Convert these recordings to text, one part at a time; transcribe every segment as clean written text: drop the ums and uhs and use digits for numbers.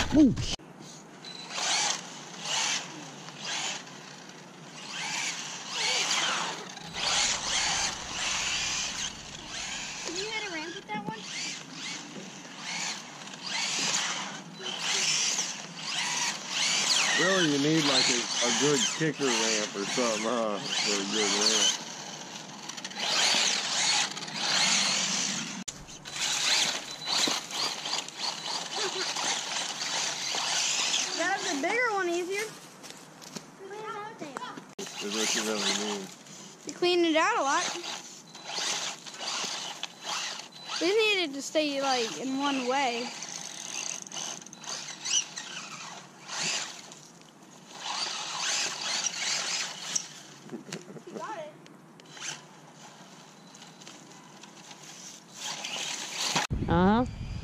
Ooh. Can you hit a ramp with that one? Really, you need like a good kicker ramp or something, huh? For a good ramp. Grab the bigger one easier. Is what you really mean. You cleaned it out a lot. This needed to stay like in one way. You got it. Uh-huh.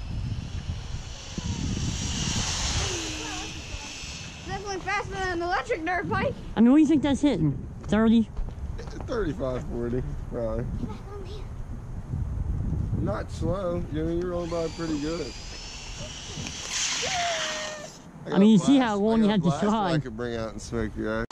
Definitely faster than an electric dirt bike. I mean, what do you think that's hitting? 30? 35, 40, probably. Not slow. I mean, you're rolling by pretty good. I mean, you see how long you had to I slide. could bring out and smoke your